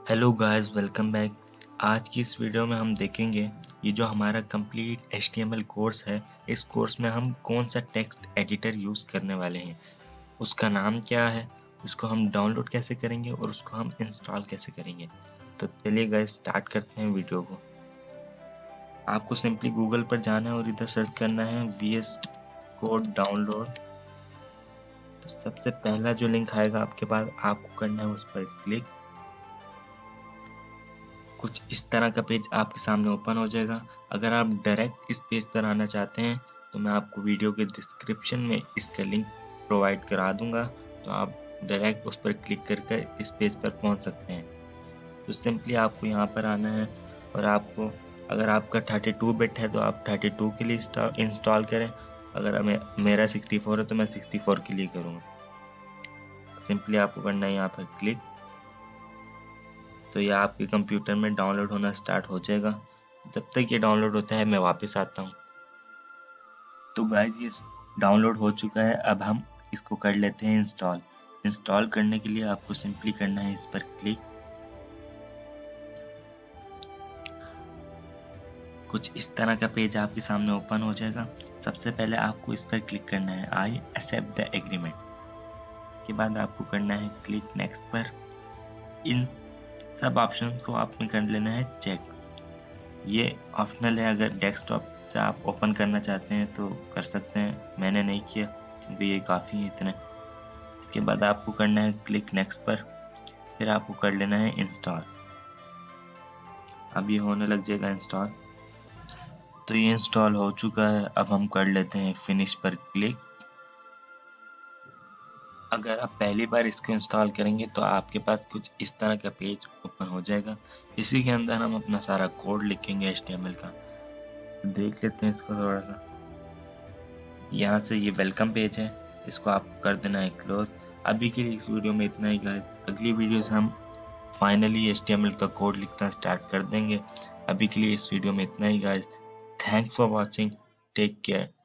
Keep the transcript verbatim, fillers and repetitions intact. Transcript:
Hello guys, welcome back. आज की इस वीडियो में हम देखेंगे ये जो हमारा complete H T M L course है। इस कोर्स में हम कौन सा टेक्स्ट एडिटर यूज़ करने वाले हैं, उसका नाम क्या है, उसको हम डाउनलोड कैसे करेंगे और उसको हम इंस्टॉल कैसे करेंगे। तो चलिए गाइस स्टार्ट करते हैं वीडियो को। आपको सिंपली गूगल पर जाना है और इधर सर्च करना है वी एस कोड डाउनलोड। तो सबसे पहला जो लिंक आएगा आपके पास, आपको करना है उस पर क्लिक। कुछ इस तरह का पेज आपके सामने ओपन हो जाएगा। अगर आप डायरेक्ट इस पेज पर आना चाहते हैं तो मैं आपको वीडियो के डिस्क्रिप्शन में इसका लिंक प्रोवाइड करा दूंगा, तो आप डायरेक्ट उस पर क्लिक करके इस पेज पर पहुंच सकते हैं। तो सिंपली आपको यहाँ पर आना है और आपको, अगर आपका थर्टी टू बिट है तो आप थर्टी टू के लिए इंस्टॉल करें। अगर हमें मेरा सिक्सटी फोर है तो मैं सिक्सटी फोर के लिए करूँगा। सिंपली आपको करना है यहाँ पर क्लिक। तो ये आपके कंप्यूटर में डाउनलोड होना स्टार्ट हो जाएगा। जब तक ये डाउनलोड होता है मैं वापस आता हूँ। तो गाइस ये डाउनलोड हो चुका है। अब हम इसको कर लेते हैं इंस्टॉल। इंस्टॉल करने के लिए आपको सिंपली करना है इस पर क्लिक। कुछ इस तरह का पेज आपके सामने ओपन हो जाएगा। सबसे पहले आपको इस पर क्लिक करना है आई एक्सेप्ट द एग्रीमेंट। के बाद आपको करना है क्लिक नेक्स्ट पर। इन सब ऑप्शन को आपने कर लेना है चेक। ये ऑप्शनल है, अगर डेस्कटॉप से आप ओपन करना चाहते हैं तो कर सकते हैं, मैंने नहीं किया क्योंकि ये काफ़ी है इतने। इसके बाद आपको करना है क्लिक नेक्स्ट पर, फिर आपको कर लेना है इंस्टॉल। अब ये होने लग जाएगा इंस्टॉल। तो ये इंस्टॉल हो चुका है। अब हम कर लेते हैं फिनिश पर क्लिक। अगर आप पहली बार इसको इंस्टॉल करेंगे तो आपके पास कुछ इस तरह का पेज ओपन हो जाएगा। इसी के अंदर हम अपना सारा कोड लिखेंगे एच टी एम एल का। देख लेते हैं इसको थोड़ा सा। यहाँ से ये वेलकम पेज है, इसको आपको कर देना है क्लोज। अभी के लिए इस वीडियो में इतना ही गाइस। अगली वीडियो से हम finally H T M L का कोड लिखना स्टार्ट कर देंगे। अभी के लिए इस वीडियो में इतना ही guys. Thanks for watching, take care.